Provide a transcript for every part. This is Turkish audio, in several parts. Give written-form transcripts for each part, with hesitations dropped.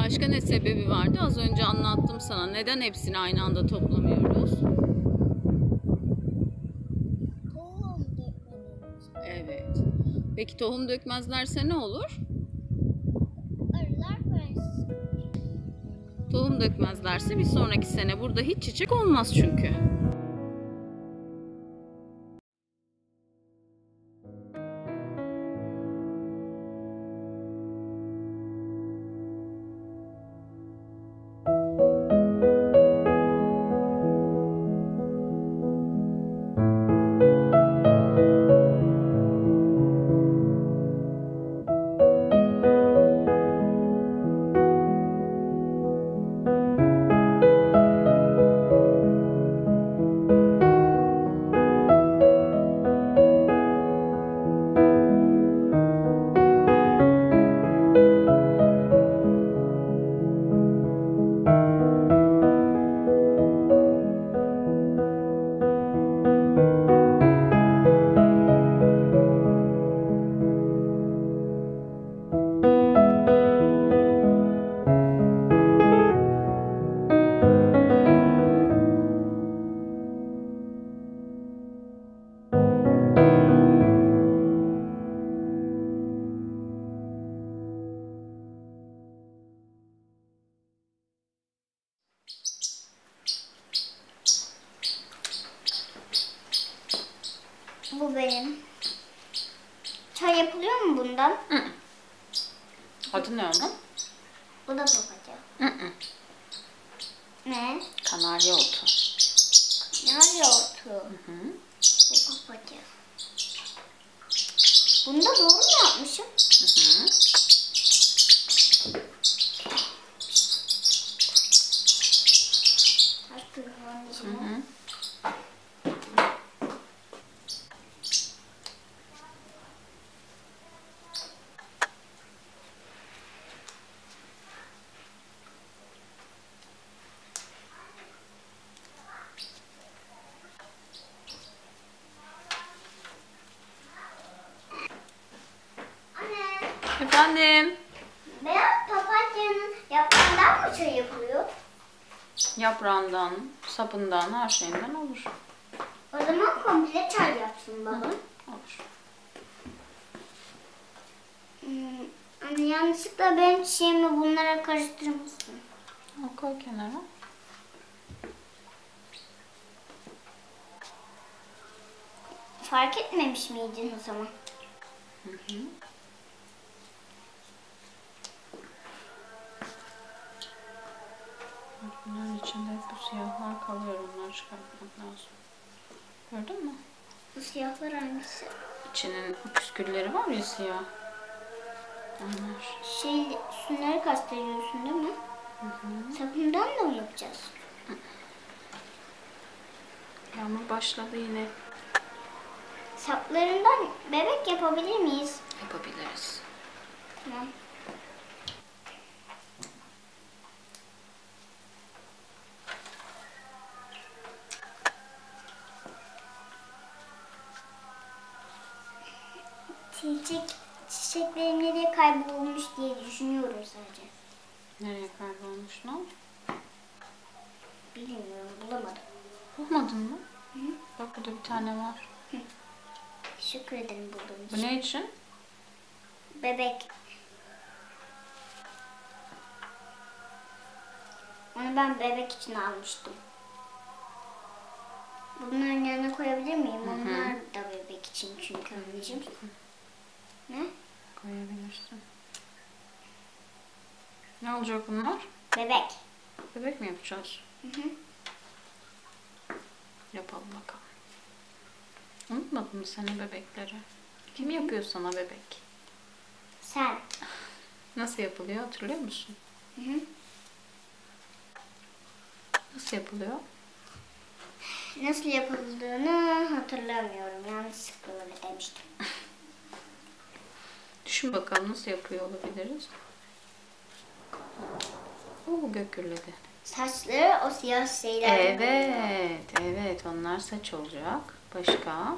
Başka ne sebebi vardı? Az önce anlattım sana. Neden hepsini aynı anda toplamıyoruz? Tohum dökmemiz. Evet. Peki tohum dökmezlerse ne olur? Arılar bensiz. Tohum dökmezlerse bir sonraki sene burada hiç çiçek olmaz çünkü. Bu benim. Çay yapılıyor mu bundan? Adı ne onun? Bu da papatya. Ne? Kanarya otu. Nerede otu? Bu papatya. Bunu da doğru mu yapmışım? Efendim? Beyaz papatyanın yaprağından mı çay yapılıyor? Yaprağından, sapından, her şeyinden olur. O zaman komple çay yapsın baba. Olur. Anne yanlışlıkla benim çiçeğimi bunlara karıştırmışsın. Al, koy kenara. Fark etmemiş miydin o zaman? Bunların içinde hep bu siyahlar kalıyor. Onları çıkartmak lazım. Gördün mü? Bu siyahlar hangisi? İçinin püskülleri var ya, siyah. Onlar. Şunları kastediyorsun değil mi? Sapından da mı yapacağız? Yağmur başladı yine. Saplarından bebek yapabilir miyiz? Yapabiliriz. Tamam. Çiçeklerim nereye kaybolmuş diye düşünüyorum sadece. Nereye kaybolmuş, ne oldu? Bilmiyorum, bulamadım. Bulmadın mı? Bak, burada bir tane var. Teşekkür ederim bulduğum Bu için. ne için? Bebek. Onu ben bebek için almıştım. Bunların yanına koyabilir miyim? Onlar da bebek için çünkü anneciğim. Ne? Koyabilirsin. Ne olacak bunlar? Bebek. Bebek mi yapacağız? Yapalım bakalım. Unutmadın mı sen bebekleri? Kim yapıyor sana bebek? Sen. Nasıl yapılıyor, hatırlıyor musun? Nasıl yapılıyor? Nasıl yapıldığını hatırlamıyorum. Yanlışlıkla öyle demiştim. Düşün bakalım, nasıl yapıyor olabiliriz? Oo, gök gürledi. Saçları o siyah şeyler. Evet, onlar saç olacak. Başka?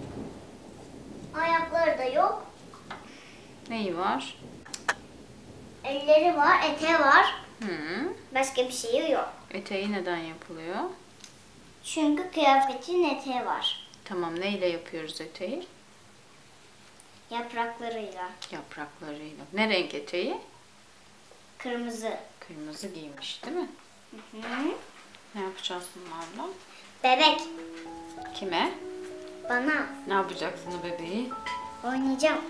Ayakları da yok. Neyi var? Elleri var, eteği var. Hı. Başka bir şeyi yok. Eteği neden yapılıyor? Çünkü kıyafetin eteği var. Tamam, neyle yapıyoruz eteği? Yapraklarıyla. Yapraklarıyla. Ne renk eteği? Kırmızı. Kırmızı giymiş değil mi? Hı. Ne yapacağız bunlarla? Bebek. Kime? Bana. Ne yapacaksın o bebeği? Oynayacağım.